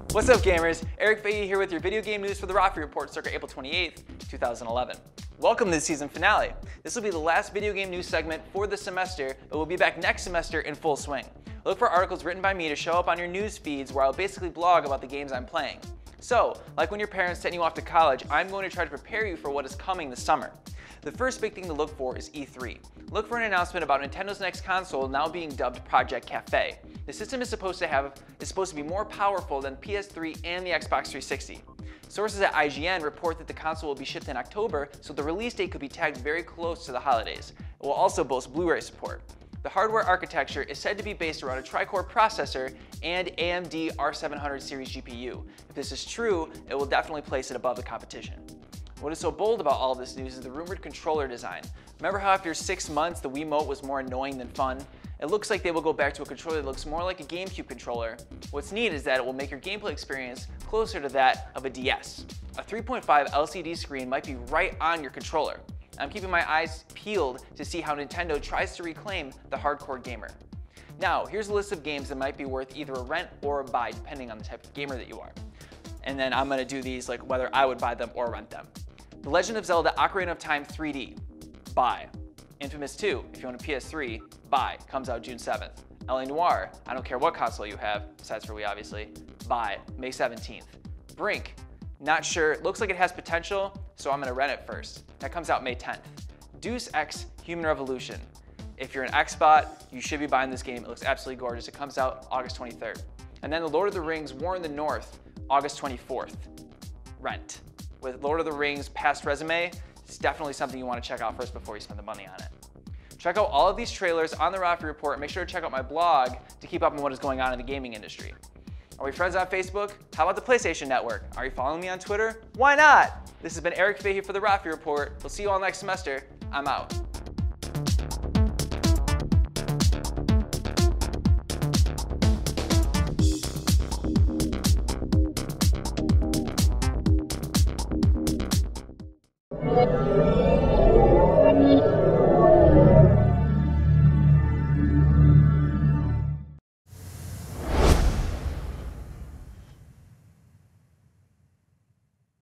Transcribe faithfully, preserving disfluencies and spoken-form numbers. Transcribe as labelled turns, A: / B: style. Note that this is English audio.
A: What's up, gamers? Eric Fahy here with your video game news for the Fahy Report, circa April twenty-eighth, two thousand eleven. Welcome to the season finale. This will be the last video game news segment for the semester, but we'll be back next semester in full swing. Look for articles written by me to show up on your news feeds where I'll basically blog about the games I'm playing. So, like when your parents sent you off to college, I'm going to try to prepare you for what is coming this summer. The first big thing to look for is E three. Look for an announcement about Nintendo's next console now being dubbed Project Cafe. The system is supposed to have is supposed to be more powerful than P S three and the Xbox three sixty. Sources at I G N report that the console will be shipped in October, so the release date could be tagged very close to the holidays. It will also boast Blu-ray support. The hardware architecture is said to be based around a tri-core processor and A M D R seven hundred series G P U. If this is true, it will definitely place it above the competition. What is so bold about all this news is the rumored controller design. Remember how after six months the Wiimote was more annoying than fun? It looks like they will go back to a controller that looks more like a GameCube controller. What's neat is that it will make your gameplay experience closer to that of a D S. A three point five L C D screen might be right on your controller. I'm keeping my eyes peeled to see how Nintendo tries to reclaim the hardcore gamer. Now, here's a list of games that might be worth either a rent or a buy, depending on the type of gamer that you are. And then I'm gonna do these like whether I would buy them or rent them. The Legend of Zelda Ocarina of Time three D, buy. Infamous two, if you own a P S three, buy. Comes out June seventh. L A Noire, I don't care what console you have, besides for Wii obviously, buy. May seventeenth. Brink, not sure, looks like it has potential, so I'm gonna rent it first. That comes out May tenth. Deus Ex Human Revolution. If you're an Xbot, you should be buying this game. It looks absolutely gorgeous. It comes out August twenty-third. And then The Lord of the Rings War in the North, August twenty-fourth. Rent. With Lord of the Rings past resume, it's definitely something you want to check out first before you spend the money on it. Check out all of these trailers on the Fahy Report and make sure to check out my blog to keep up on what is going on in the gaming industry. Are we friends on Facebook? How about the PlayStation Network? Are you following me on Twitter? Why not? This has been Eric Fahy for the Fahy Report. We'll see you all next semester. I'm out.